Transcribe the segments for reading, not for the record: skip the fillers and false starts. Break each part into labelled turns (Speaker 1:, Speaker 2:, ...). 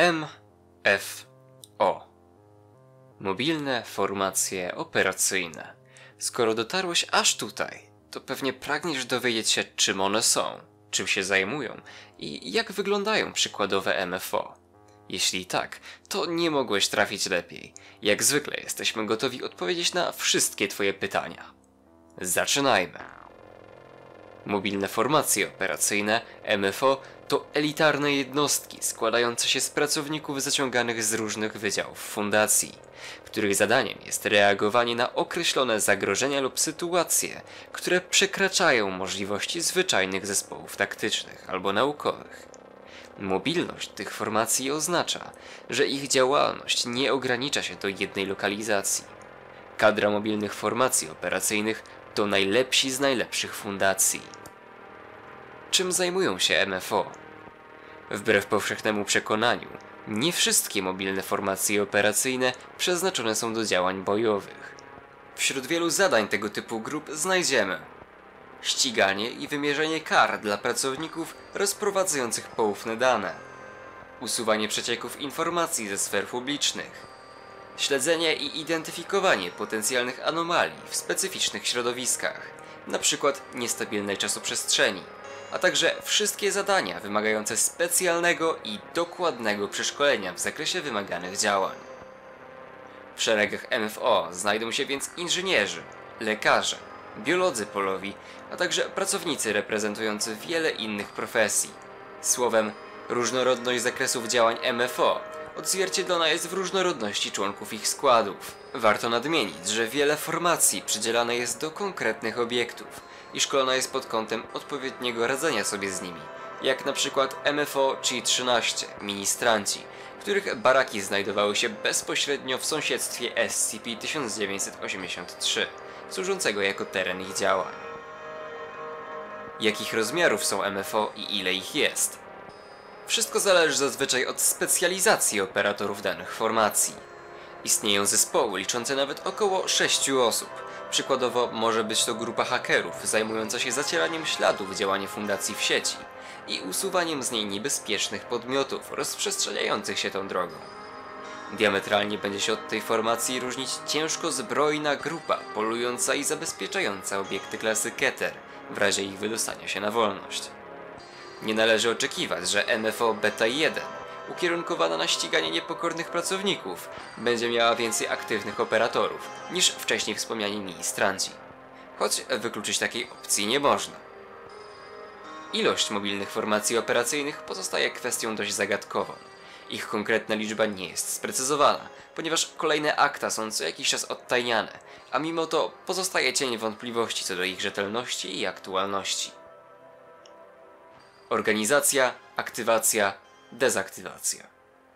Speaker 1: MFO. Mobilne formacje operacyjne. Skoro dotarłeś aż tutaj, to pewnie pragniesz dowiedzieć się, czym one są, czym się zajmują i jak wyglądają przykładowe MFO. Jeśli tak, to nie mogłeś trafić lepiej. Jak zwykle jesteśmy gotowi odpowiedzieć na wszystkie twoje pytania. Zaczynajmy. Mobilne formacje operacyjne, MFO, to elitarne jednostki składające się z pracowników zaciąganych z różnych wydziałów fundacji, których zadaniem jest reagowanie na określone zagrożenia lub sytuacje, które przekraczają możliwości zwyczajnych zespołów taktycznych albo naukowych. Mobilność tych formacji oznacza, że ich działalność nie ogranicza się do jednej lokalizacji. Kadra mobilnych formacji operacyjnych to najlepsi z najlepszych fundacji. Czym zajmują się MFO? Wbrew powszechnemu przekonaniu, nie wszystkie mobilne formacje operacyjne przeznaczone są do działań bojowych. Wśród wielu zadań tego typu grup znajdziemy ściganie i wymierzenie kar dla pracowników rozprowadzających poufne dane, usuwanie przecieków informacji ze sfer publicznych, śledzenie i identyfikowanie potencjalnych anomalii w specyficznych środowiskach, np. niestabilnej czasoprzestrzeni, a także wszystkie zadania wymagające specjalnego i dokładnego przeszkolenia w zakresie wymaganych działań. W szeregach MFO znajdą się więc inżynierzy, lekarze, biolodzy polowi, a także pracownicy reprezentujący wiele innych profesji. Słowem, różnorodność zakresów działań MFO odzwierciedlona jest w różnorodności członków ich składów. Warto nadmienić, że wiele formacji przydzielane jest do konkretnych obiektów i szkolona jest pod kątem odpowiedniego radzenia sobie z nimi, jak na przykład MFO Chi-13, ministranci, których baraki znajdowały się bezpośrednio w sąsiedztwie SCP-1983, służącego jako teren ich działań. Jakich rozmiarów są MFO i ile ich jest? Wszystko zależy zazwyczaj od specjalizacji operatorów danych formacji. Istnieją zespoły liczące nawet około 6 osób. Przykładowo może być to grupa hakerów zajmująca się zacieraniem śladów działania fundacji w sieci i usuwaniem z niej niebezpiecznych podmiotów rozprzestrzeniających się tą drogą. Diametralnie będzie się od tej formacji różnić ciężko zbrojna grupa polująca i zabezpieczająca obiekty klasy Keter w razie ich wydostania się na wolność. Nie należy oczekiwać, że MFO Beta 1, ukierunkowana na ściganie niepokornych pracowników, będzie miała więcej aktywnych operatorów niż wcześniej wspomniani ministranci. Choć wykluczyć takiej opcji nie można. Ilość mobilnych formacji operacyjnych pozostaje kwestią dość zagadkową. Ich konkretna liczba nie jest sprecyzowana, ponieważ kolejne akta są co jakiś czas odtajniane, a mimo to pozostaje cień wątpliwości co do ich rzetelności i aktualności. Organizacja, aktywacja, dezaktywacja.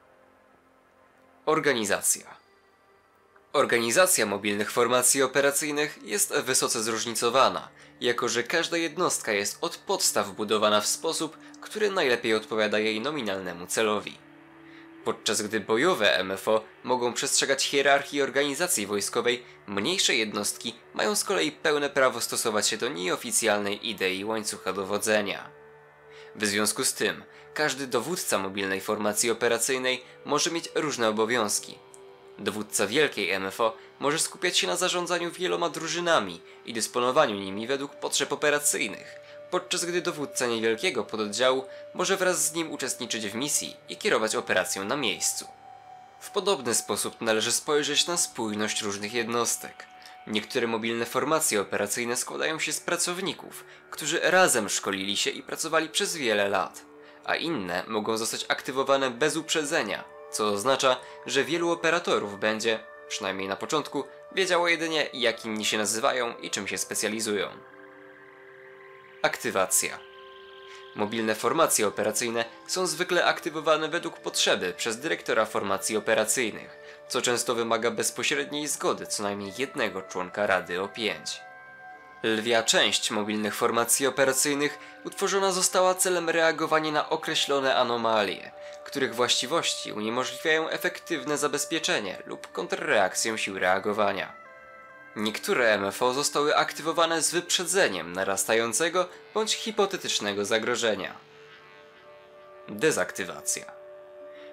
Speaker 1: Organizacja mobilnych formacji operacyjnych jest wysoce zróżnicowana, jako że każda jednostka jest od podstaw budowana w sposób, który najlepiej odpowiada jej nominalnemu celowi. Podczas gdy bojowe MFO mogą przestrzegać hierarchii organizacji wojskowej, mniejsze jednostki mają z kolei pełne prawo stosować się do nieoficjalnej idei łańcucha dowodzenia. W związku z tym, każdy dowódca mobilnej formacji operacyjnej może mieć różne obowiązki. Dowódca wielkiej MFO może skupiać się na zarządzaniu wieloma drużynami i dysponowaniu nimi według potrzeb operacyjnych, podczas gdy dowódca niewielkiego pododdziału może wraz z nim uczestniczyć w misji i kierować operacją na miejscu. W podobny sposób należy spojrzeć na spójność różnych jednostek. Niektóre mobilne formacje operacyjne składają się z pracowników, którzy razem szkolili się i pracowali przez wiele lat, a inne mogą zostać aktywowane bez uprzedzenia, co oznacza, że wielu operatorów będzie, przynajmniej na początku, wiedziało jedynie, jak inni się nazywają i czym się specjalizują. Aktywacja. Mobilne formacje operacyjne są zwykle aktywowane według potrzeby przez dyrektora formacji operacyjnych, co często wymaga bezpośredniej zgody co najmniej jednego członka Rady O5. Lwia część mobilnych formacji operacyjnych utworzona została celem reagowania na określone anomalie, których właściwości uniemożliwiają efektywne zabezpieczenie lub kontrreakcję sił reagowania. Niektóre MFO zostały aktywowane z wyprzedzeniem narastającego bądź hipotetycznego zagrożenia. Dezaktywacja.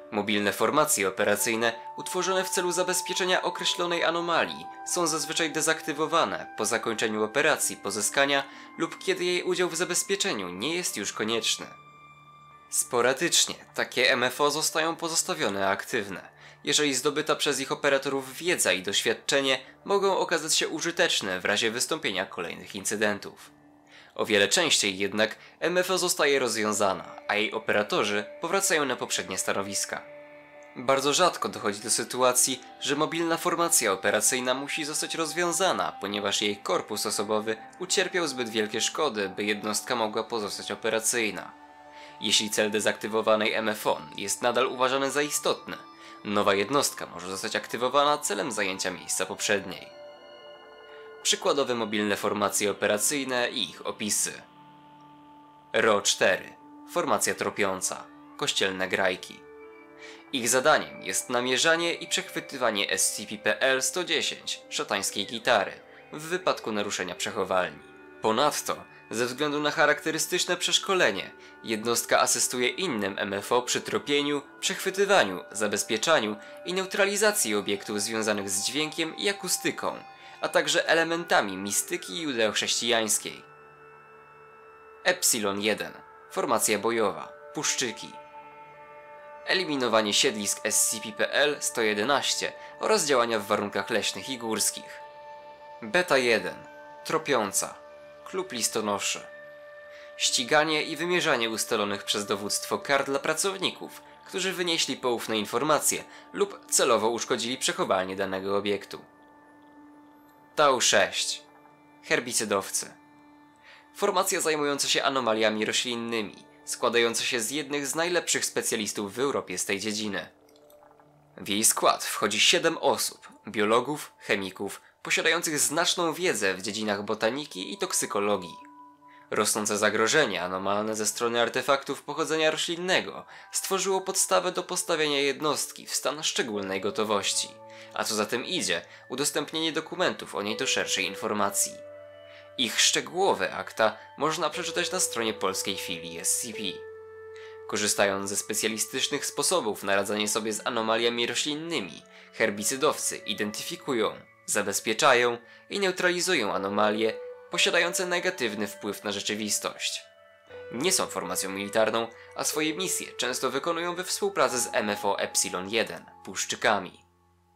Speaker 1: Mobilne formacje operacyjne utworzone w celu zabezpieczenia określonej anomalii są zazwyczaj dezaktywowane po zakończeniu operacji pozyskania lub kiedy jej udział w zabezpieczeniu nie jest już konieczny. Sporadycznie takie MFO zostają pozostawione aktywne, jeżeli zdobyta przez ich operatorów wiedza i doświadczenie mogą okazać się użyteczne w razie wystąpienia kolejnych incydentów. O wiele częściej jednak MFO zostaje rozwiązana, a jej operatorzy powracają na poprzednie stanowiska. Bardzo rzadko dochodzi do sytuacji, że mobilna formacja operacyjna musi zostać rozwiązana, ponieważ jej korpus osobowy ucierpiał zbyt wielkie szkody, by jednostka mogła pozostać operacyjna. Jeśli cel dezaktywowanej MFO jest nadal uważany za istotny, nowa jednostka może zostać aktywowana celem zajęcia miejsca poprzedniej. Przykładowe mobilne formacje operacyjne i ich opisy. RO-4. Formacja tropiąca. Kościelne grajki. Ich zadaniem jest namierzanie i przechwytywanie SCP-PL-110, szatańskiej gitary, w wypadku naruszenia przechowalni. Ponadto, ze względu na charakterystyczne przeszkolenie, jednostka asystuje innym MFO przy tropieniu, przechwytywaniu, zabezpieczaniu i neutralizacji obiektów związanych z dźwiękiem i akustyką, a także elementami mistyki judeochrześcijańskiej. Epsilon-1. Formacja bojowa. Puszczyki. Eliminowanie siedlisk SCP-PL-111 oraz działania w warunkach leśnych i górskich. Beta-1. Tropiąca. Klub listonoszy. Ściganie i wymierzanie ustalonych przez dowództwo kar dla pracowników, którzy wynieśli poufne informacje lub celowo uszkodzili przechowalnię danego obiektu. Tau-6. Herbicydowcy. Formacja zajmująca się anomaliami roślinnymi, składająca się z jednych z najlepszych specjalistów w Europie z tej dziedziny. W jej skład wchodzi 7 osób, biologów, chemików, posiadających znaczną wiedzę w dziedzinach botaniki i toksykologii. Rosnące zagrożenie anomalne ze strony artefaktów pochodzenia roślinnego stworzyło podstawę do postawienia jednostki w stan szczególnej gotowości, a co za tym idzie, udostępnienie dokumentów o niej do szerszej informacji. Ich szczegółowe akta można przeczytać na stronie polskiej filii SCP. Korzystając ze specjalistycznych sposobów na radzenie sobie z anomaliami roślinnymi, herbicydowcy identyfikują, zabezpieczają i neutralizują anomalie posiadające negatywny wpływ na rzeczywistość. Nie są formacją militarną, a swoje misje często wykonują we współpracy z MFO Epsilon-1, puszczykami.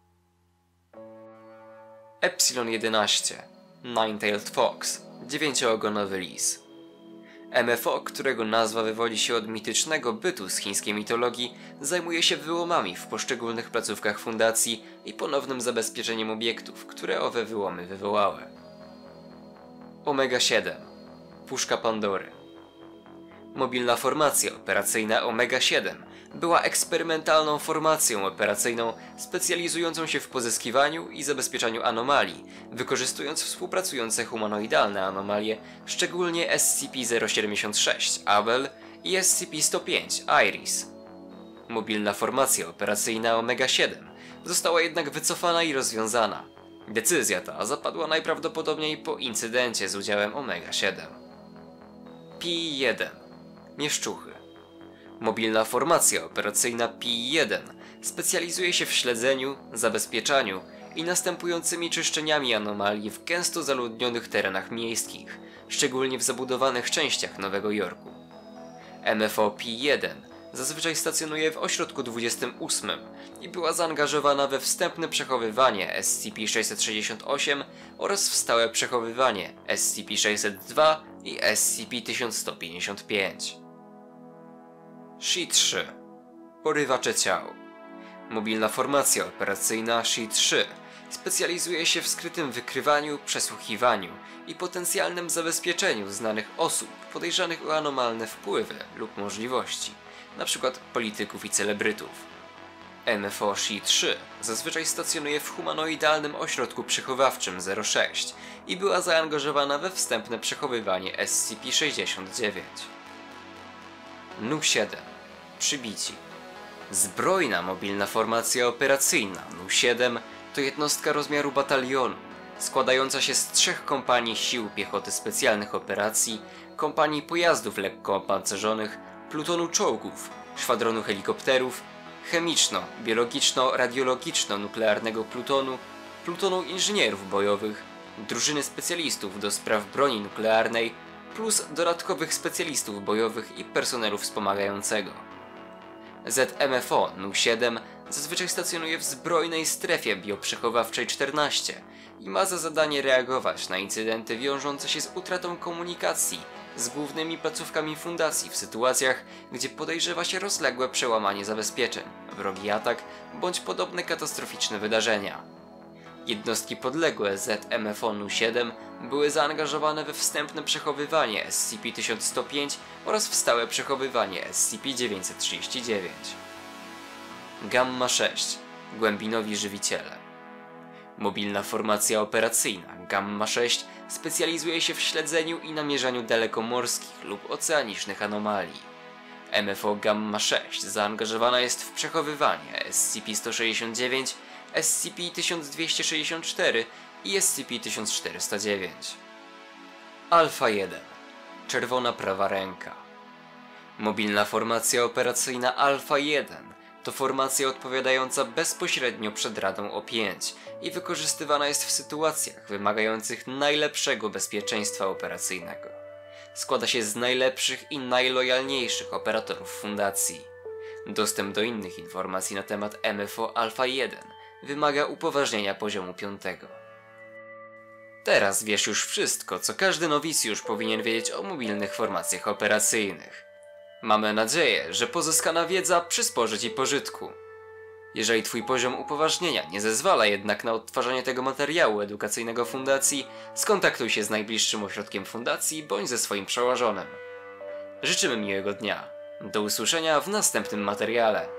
Speaker 1: Epsilon-11. Nine-Tailed Fox, dziewięcioogonowy lis. MFO, którego nazwa wywodzi się od mitycznego bytu z chińskiej mitologii, zajmuje się wyłomami w poszczególnych placówkach fundacji i ponownym zabezpieczeniem obiektów, które owe wyłomy wywołały. Omega-7. Puszka Pandory. Mobilna formacja operacyjna Omega-7 była eksperymentalną formacją operacyjną specjalizującą się w pozyskiwaniu i zabezpieczaniu anomalii, wykorzystując współpracujące humanoidalne anomalie, szczególnie SCP-076 Abel i SCP-105 Iris. Mobilna formacja operacyjna Omega-7 została jednak wycofana i rozwiązana. Decyzja ta zapadła najprawdopodobniej po incydencie z udziałem Omega-7. Pi-1. Mieszczuchy. Mobilna formacja operacyjna Pi-1 specjalizuje się w śledzeniu, zabezpieczaniu i następującymi czyszczeniami anomalii w gęsto zaludnionych terenach miejskich, szczególnie w zabudowanych częściach Nowego Jorku. MFO Pi-1 zazwyczaj stacjonuje w ośrodku 28 i była zaangażowana we wstępne przechowywanie SCP-668 oraz w stałe przechowywanie SCP-602 i SCP-1155. Shi-3. Porywacze ciał. Mobilna formacja operacyjna Shi-3 specjalizuje się w skrytym wykrywaniu, przesłuchiwaniu i potencjalnym zabezpieczeniu znanych osób podejrzanych o anomalne wpływy lub możliwości, np. polityków i celebrytów. MFO Shi-3 zazwyczaj stacjonuje w humanoidalnym ośrodku przechowawczym 06 i była zaangażowana we wstępne przechowywanie SCP-69. Nu-7. Przybici. Zbrojna mobilna formacja operacyjna Nu-7 to jednostka rozmiaru batalionu, składająca się z 3 kompanii sił piechoty specjalnych operacji, kompanii pojazdów lekko opancerzonych, plutonu czołgów, szwadronu helikopterów, chemiczno-biologiczno-radiologiczno-nuklearnego plutonu, plutonu inżynierów bojowych, drużyny specjalistów do spraw broni nuklearnej, plus dodatkowych specjalistów bojowych i personelu wspomagającego. ZMFO-7 zazwyczaj stacjonuje w zbrojnej strefie bioprzechowawczej 14 i ma za zadanie reagować na incydenty wiążące się z utratą komunikacji z głównymi placówkami fundacji w sytuacjach, gdzie podejrzewa się rozległe przełamanie zabezpieczeń, wrogi atak bądź podobne katastroficzne wydarzenia. Jednostki podległe ZMFO-7 były zaangażowane we wstępne przechowywanie SCP-1105 oraz w stałe przechowywanie SCP-939. Gamma-6 – Głębinowi żywiciele. Mobilna formacja operacyjna Gamma-6 specjalizuje się w śledzeniu i namierzaniu dalekomorskich lub oceanicznych anomalii. MFO Gamma-6 zaangażowana jest w przechowywanie SCP-169, SCP-1264 i SCP-1409. Alfa-1 – Czerwona prawa ręka. Mobilna formacja operacyjna Alfa-1 to formacja odpowiadająca bezpośrednio przed Radą O5 i wykorzystywana jest w sytuacjach wymagających najlepszego bezpieczeństwa operacyjnego. Składa się z najlepszych i najlojalniejszych operatorów fundacji. Dostęp do innych informacji na temat MFO Alfa-1 wymaga upoważnienia poziomu 5. Teraz wiesz już wszystko, co każdy nowicjusz powinien wiedzieć o mobilnych formacjach operacyjnych. Mamy nadzieję, że pozyskana wiedza przysporzy Ci pożytku. Jeżeli Twój poziom upoważnienia nie zezwala jednak na odtwarzanie tego materiału edukacyjnego fundacji, skontaktuj się z najbliższym ośrodkiem fundacji bądź ze swoim przełożonym. Życzymy miłego dnia. Do usłyszenia w następnym materiale.